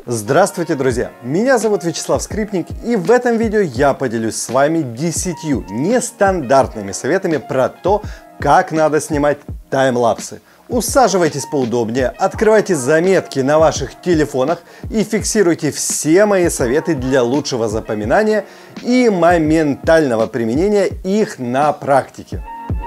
Здравствуйте, друзья! Меня зовут Вячеслав Скрипник, и в этом видео я поделюсь с вами 10 нестандартными советами про то, как надо снимать таймлапсы. Усаживайтесь поудобнее, открывайте заметки на ваших телефонах и фиксируйте все мои советы для лучшего запоминания и моментального применения их на практике.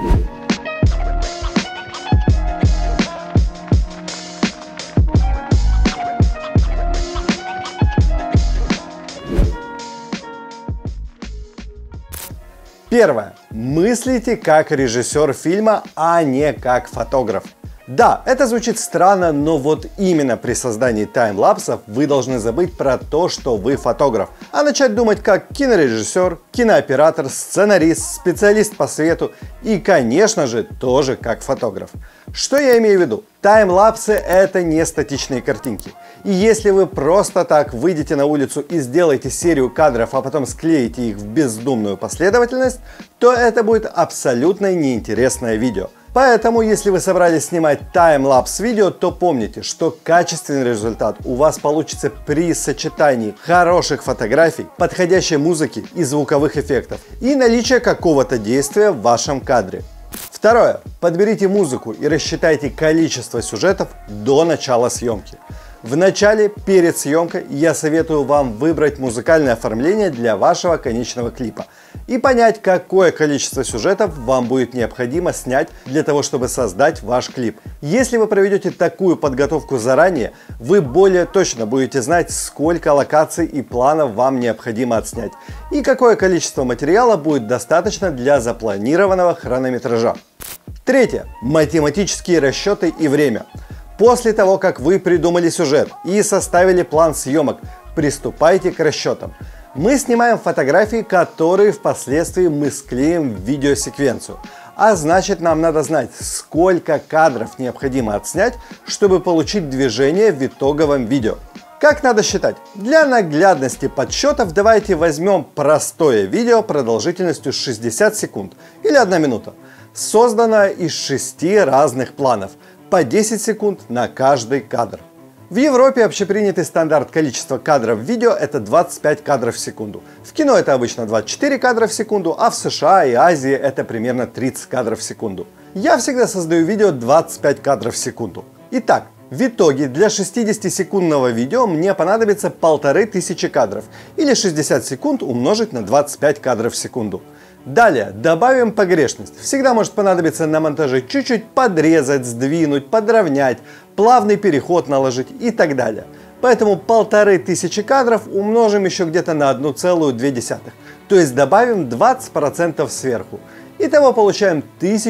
Первое. Мыслите как режиссер фильма, а не как фотограф. Да, это звучит странно, но вот именно при создании таймлапсов вы должны забыть про то, что вы фотограф, а начать думать как кинорежиссер, кинооператор, сценарист, специалист по свету и, конечно же, тоже как фотограф. Что я имею в виду? Таймлапсы — это не статичные картинки. И если вы просто так выйдете на улицу и сделаете серию кадров, а потом склеите их в бездумную последовательность, то это будет абсолютно неинтересное видео. Поэтому, если вы собрались снимать таймлапс видео, то помните, что качественный результат у вас получится при сочетании хороших фотографий, подходящей музыки и звуковых эффектов и наличия какого-то действия в вашем кадре. Второе. Подберите музыку и рассчитайте количество сюжетов до начала съемки. В начале, перед съемкой, я советую вам выбрать музыкальное оформление для вашего конечного клипа и понять, какое количество сюжетов вам будет необходимо снять для того, чтобы создать ваш клип. Если вы проведете такую подготовку заранее, вы более точно будете знать, сколько локаций и планов вам необходимо отснять и какое количество материала будет достаточно для запланированного хронометража. Третье. Математические расчеты и время. После того, как вы придумали сюжет и составили план съемок, приступайте к расчетам. Мы снимаем фотографии, которые впоследствии мы склеим в видеосеквенцию. А значит, нам надо знать, сколько кадров необходимо отснять, чтобы получить движение в итоговом видео. Как надо считать? Для наглядности подсчетов давайте возьмем простое видео продолжительностью 60 секунд или 1 минута, созданное из 6 разных планов, по 10 секунд на каждый кадр. В Европе общепринятый стандарт количества кадров в видео — это 25 кадров в секунду. В кино это обычно 24 кадра в секунду, а в США и Азии это примерно 30 кадров в секунду. Я всегда создаю видео 25 кадров в секунду. Итак, в итоге для 60-секундного видео мне понадобится 1500 кадров, или 60 секунд умножить на 25 кадров в секунду. Далее добавим погрешность. Всегда может понадобиться на монтаже чуть-чуть подрезать, сдвинуть, подровнять, плавный переход наложить и так далее. Поэтому 1500 кадров умножим еще где-то на 1,2, то есть добавим 20% сверху. Итого получаем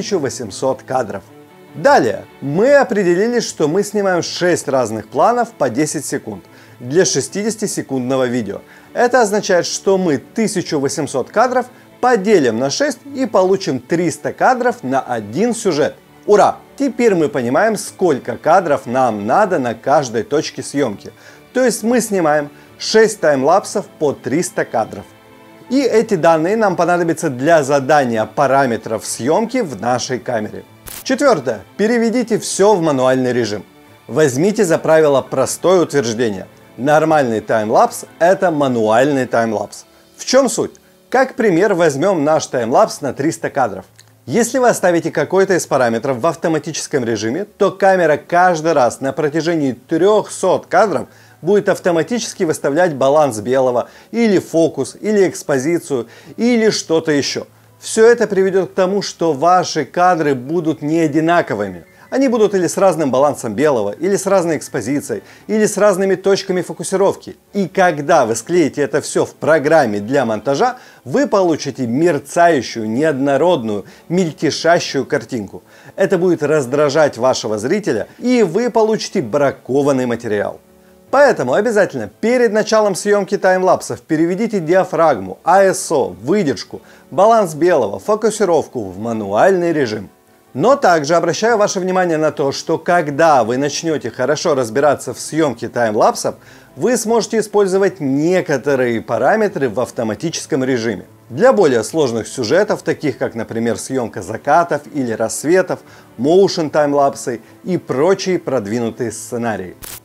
1800 кадров. Далее мы определили, что мы снимаем 6 разных планов по 10 секунд для 60-секундного видео. Это означает, что мы 1800 кадров поделим на 6 и получим 300 кадров на один сюжет. Ура! Теперь мы понимаем, сколько кадров нам надо на каждой точке съемки. То есть мы снимаем 6 таймлапсов по 300 кадров. И эти данные нам понадобятся для задания параметров съемки в нашей камере. Четвертое. Переведите все в мануальный режим. Возьмите за правило простое утверждение. Нормальный таймлапс – это мануальный таймлапс. В чем суть? Как пример возьмем наш таймлапс на 300 кадров. Если вы оставите какой-то из параметров в автоматическом режиме, то камера каждый раз на протяжении 300 кадров будет автоматически выставлять баланс белого, или фокус, или экспозицию, или что-то еще. Все это приведет к тому, что ваши кадры будут не одинаковыми. Они будут или с разным балансом белого, или с разной экспозицией, или с разными точками фокусировки. И когда вы склеите это все в программе для монтажа, вы получите мерцающую, неоднородную, мельтешащую картинку. Это будет раздражать вашего зрителя, и вы получите бракованный материал. Поэтому обязательно перед началом съемки таймлапсов переведите диафрагму, ISO, выдержку, баланс белого, фокусировку в мануальный режим. Но также обращаю ваше внимание на то, что когда вы начнете хорошо разбираться в съемке таймлапсов, вы сможете использовать некоторые параметры в автоматическом режиме. Для более сложных сюжетов, таких как, например, съемка закатов или рассветов, моушен таймлапсы и прочие продвинутые сценарии.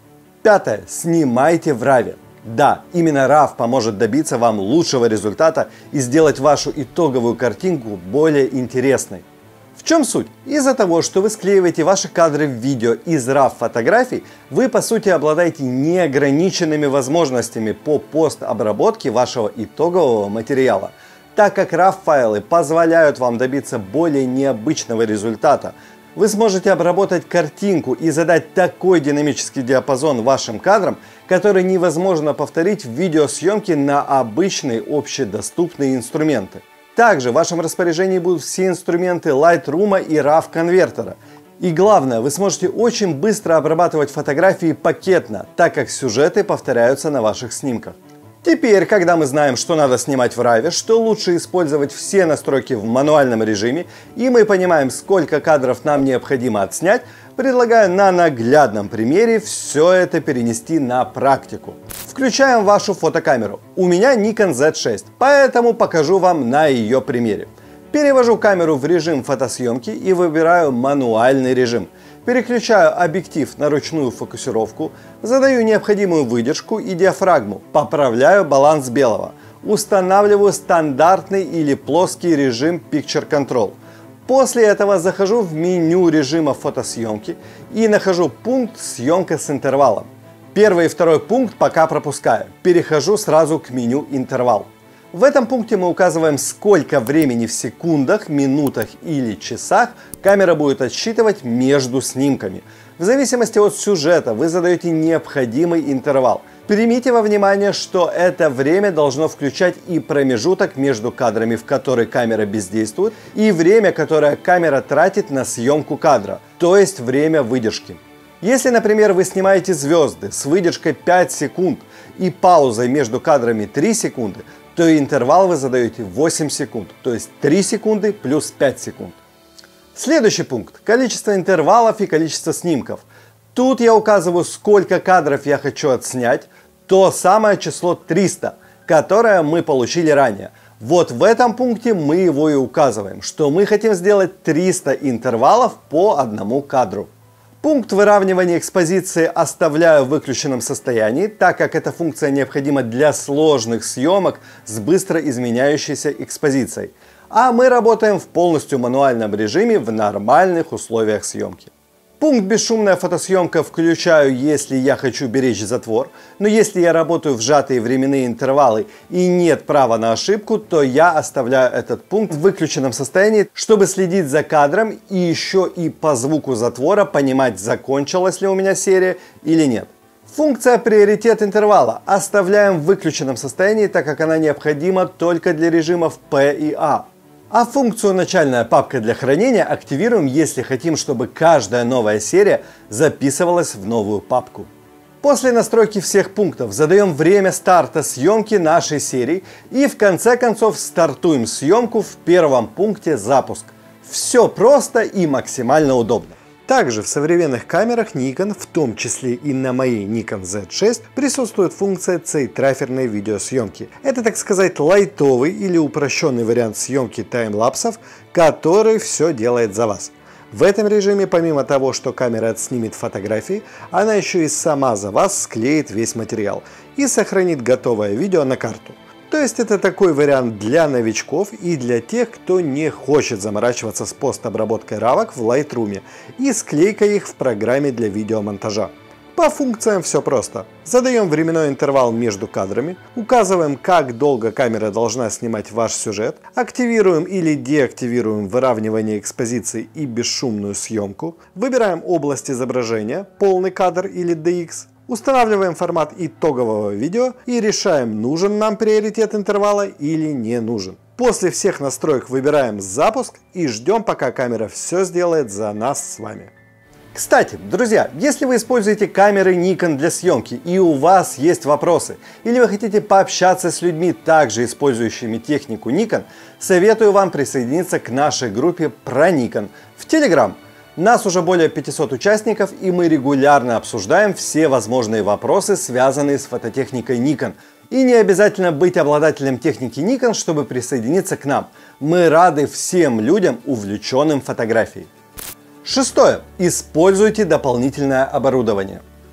Пятое. Снимайте в RAW. Да, именно RAW поможет добиться вам лучшего результата и сделать вашу итоговую картинку более интересной. В чем суть? Из-за того, что вы склеиваете ваши кадры в видео из RAW фотографий, вы по сути обладаете неограниченными возможностями по постобработке вашего итогового материала, так как RAW файлы позволяют вам добиться более необычного результата. Вы сможете обработать картинку и задать такой динамический диапазон вашим кадрам, который невозможно повторить в видеосъемке на обычные общедоступные инструменты. Также в вашем распоряжении будут все инструменты Lightroom и RAW конвертера. И главное, вы сможете очень быстро обрабатывать фотографии пакетно, так как сюжеты повторяются на ваших снимках. Теперь, когда мы знаем, что надо снимать в RAW, что лучше использовать все настройки в мануальном режиме, и мы понимаем, сколько кадров нам необходимо отснять, предлагаю на наглядном примере все это перенести на практику. Включаем вашу фотокамеру. У меня Nikon Z6, поэтому покажу вам на ее примере. Перевожу камеру в режим фотосъемки и выбираю мануальный режим. Переключаю объектив на ручную фокусировку, задаю необходимую выдержку и диафрагму, поправляю баланс белого, устанавливаю стандартный или плоский режим Picture Control. После этого захожу в меню режима фотосъемки и нахожу пункт «Съемка с интервалом». Первый и второй пункт пока пропускаю, перехожу сразу к меню «Интервал». В этом пункте мы указываем, сколько времени в секундах, минутах или часах камера будет отсчитывать между снимками. В зависимости от сюжета вы задаете необходимый интервал. Примите во внимание, что это время должно включать и промежуток между кадрами, в который камера бездействует, и время, которое камера тратит на съемку кадра, то есть время выдержки. Если, например, вы снимаете звезды с выдержкой 5 секунд и паузой между кадрами 3 секунды, то интервал вы задаете 8 секунд, то есть 3 секунды плюс 5 секунд. Следующий пункт – количество интервалов и количество снимков. Тут я указываю, сколько кадров я хочу отснять, то самое число 300, которое мы получили ранее. Вот в этом пункте мы его и указываем, что мы хотим сделать 300 интервалов по одному кадру. Пункт выравнивания экспозиции оставляю в выключенном состоянии, так как эта функция необходима для сложных съемок с быстро изменяющейся экспозицией. А мы работаем в полностью мануальном режиме в нормальных условиях съемки. Пункт «Бесшумная фотосъемка» включаю, если я хочу беречь затвор, но если я работаю в сжатые временные интервалы и нет права на ошибку, то я оставляю этот пункт в выключенном состоянии, чтобы следить за кадром и еще и по звуку затвора понимать, закончилась ли у меня серия или нет. Функция «Приоритет интервала» оставляем в выключенном состоянии, так как она необходима только для режимов P и A. А функцию «Начальная папка для хранения» активируем, если хотим, чтобы каждая новая серия записывалась в новую папку. После настройки всех пунктов задаем время старта съемки нашей серии и в конце концов стартуем съемку в первом пункте «Запуск». Все просто и максимально удобно. Также в современных камерах Nikon, в том числе и на моей Nikon Z6, присутствует функция цейтраферной видеосъемки. Это, так сказать, лайтовый или упрощенный вариант съемки таймлапсов, который все делает за вас. В этом режиме, помимо того, что камера отснимет фотографии, она еще и сама за вас склеит весь материал и сохранит готовое видео на карту. То есть это такой вариант для новичков и для тех, кто не хочет заморачиваться с постобработкой равок в Lightroom и склейкой их в программе для видеомонтажа. По функциям все просто. Задаем временной интервал между кадрами, указываем, как долго камера должна снимать ваш сюжет, активируем или деактивируем выравнивание экспозиции и бесшумную съемку, выбираем область изображения, полный кадр или DX, устанавливаем формат итогового видео и решаем, нужен нам приоритет интервала или не нужен. После всех настроек выбираем запуск и ждем, пока камера все сделает за нас с вами. Кстати, друзья, если вы используете камеры Nikon для съемки и у вас есть вопросы, или вы хотите пообщаться с людьми, также использующими технику Nikon, советую вам присоединиться к нашей группе про Nikon в Telegram. Нас уже более 500 участников, и мы регулярно обсуждаем все возможные вопросы, связанные с фототехникой Nikon. И не обязательно быть обладателем техники Nikon, чтобы присоединиться к нам. Мы рады всем людям, увлеченным фотографией. Шестое. Используйте дополнительное оборудование.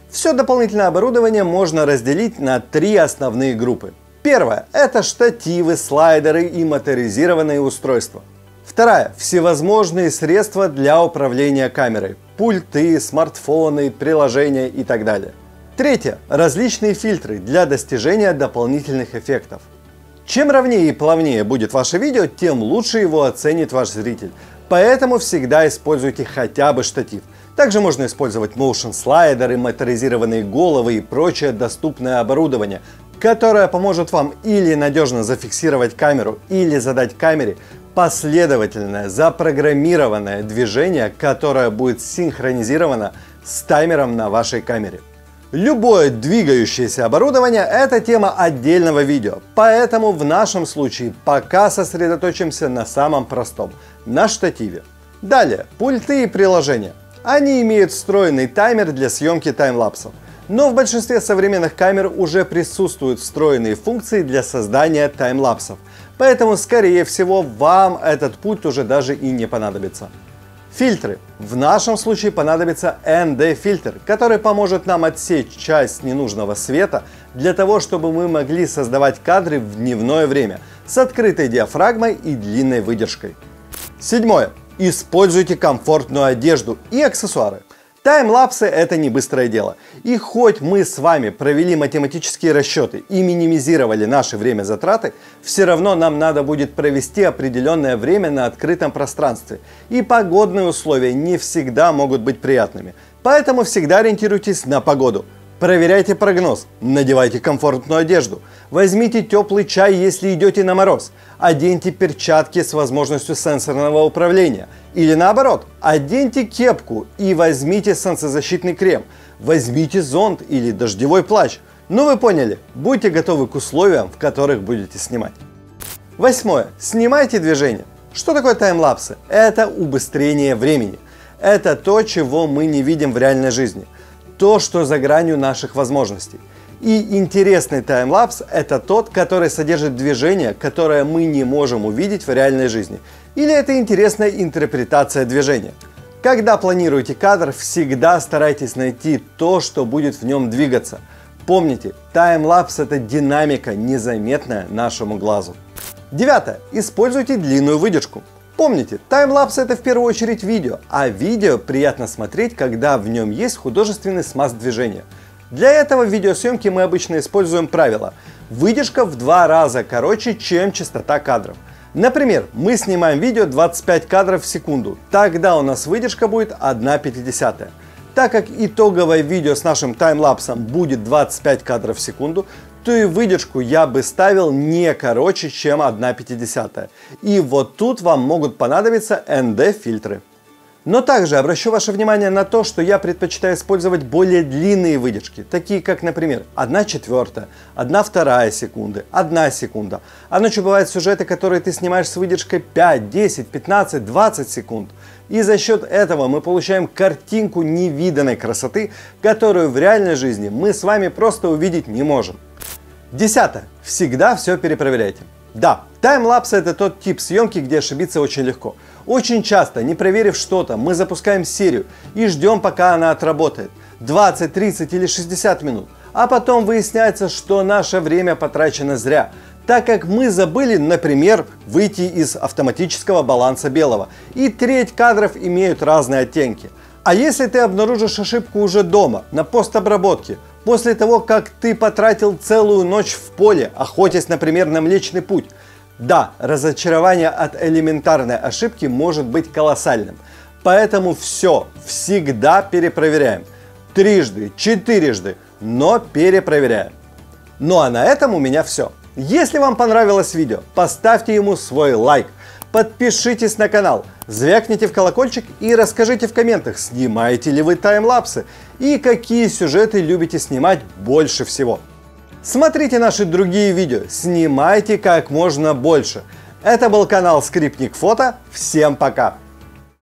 Все дополнительное оборудование можно разделить на три основные группы. Первая – это штативы, слайдеры и моторизированные устройства. Вторая – всевозможные средства для управления камерой – пульты, смартфоны, приложения и так далее. Третье – различные фильтры для достижения дополнительных эффектов. Чем ровнее и плавнее будет ваше видео, тем лучше его оценит ваш зритель. Поэтому всегда используйте хотя бы штатив. Также можно использовать motion слайдеры, моторизированные головы и прочее доступное оборудование, которое поможет вам или надежно зафиксировать камеру, или задать камере последовательное, запрограммированное движение, которое будет синхронизировано с таймером на вашей камере. Любое двигающееся оборудование – это тема отдельного видео, поэтому в нашем случае пока сосредоточимся на самом простом – на штативе. Далее, пульты и приложения. Они имеют встроенный таймер для съемки таймлапсов, но в большинстве современных камер уже присутствуют встроенные функции для создания таймлапсов, поэтому, скорее всего, вам этот пульт уже даже и не понадобится. Фильтры. В нашем случае понадобится ND-фильтр, который поможет нам отсечь часть ненужного света для того, чтобы мы могли создавать кадры в дневное время с открытой диафрагмой и длинной выдержкой. Седьмое. Используйте комфортную одежду и аксессуары. Таймлапсы – это не быстрое дело. И хоть мы с вами провели математические расчеты и минимизировали наше время затраты, все равно нам надо будет провести определенное время на открытом пространстве. И погодные условия не всегда могут быть приятными. Поэтому всегда ориентируйтесь на погоду. Проверяйте прогноз, надевайте комфортную одежду, возьмите теплый чай, если идете на мороз, оденьте перчатки с возможностью сенсорного управления. Или наоборот, оденьте кепку и возьмите солнцезащитный крем, возьмите зонт или дождевой плащ. Ну вы поняли, будьте готовы к условиям, в которых будете снимать. Восьмое. Снимайте движение. Что такое таймлапсы? Это убыстрение времени. Это то, чего мы не видим в реальной жизни. То, что за гранью наших возможностей. И интересный таймлапс – это тот, который содержит движение, которое мы не можем увидеть в реальной жизни. Или это интересная интерпретация движения. Когда планируете кадр, всегда старайтесь найти то, что будет в нем двигаться. Помните, таймлапс – это динамика, незаметная нашему глазу. Девятое. Используйте длинную выдержку. Помните, таймлапс – это в первую очередь видео, а видео приятно смотреть, когда в нем есть художественный смаз движения. Для этого в видеосъемке мы обычно используем правило: выдержка в 2 раза короче, чем частота кадров. Например, мы снимаем видео 25 кадров в секунду, тогда у нас выдержка будет 1/50. Так как итоговое видео с нашим таймлапсом будет 25 кадров в секунду, то и выдержку я бы ставил не короче, чем 1/50. И вот тут вам могут понадобиться ND-фильтры. Но также обращу ваше внимание на то, что я предпочитаю использовать более длинные выдержки, такие как, например, 1/4, 1/2 секунды, 1 секунда. А ночью бывают сюжеты, которые ты снимаешь с выдержкой 5, 10, 15, 20 секунд. И за счет этого мы получаем картинку невиданной красоты, которую в реальной жизни мы с вами просто увидеть не можем. Десятое. Всегда все перепроверяйте. Да, таймлапс – это тот тип съемки, где ошибиться очень легко. Очень часто, не проверив что-то, мы запускаем серию и ждем, пока она отработает 20, 30 или 60 минут. А потом выясняется, что наше время потрачено зря, так как мы забыли, например, выйти из автоматического баланса белого, и треть кадров имеют разные оттенки. А если ты обнаружишь ошибку уже дома, на постобработке, после того, как ты потратил целую ночь в поле, охотясь, например, на Млечный Путь, да, разочарование от элементарной ошибки может быть колоссальным. Поэтому все, всегда перепроверяем. 3, 4, но перепроверяем. Ну а на этом у меня все. Если вам понравилось видео, поставьте ему свой лайк. Подпишитесь на канал, звякните в колокольчик и расскажите в комментах, снимаете ли вы таймлапсы и какие сюжеты любите снимать больше всего. Смотрите наши другие видео, снимайте как можно больше. Это был канал Скрипник Фото, всем пока!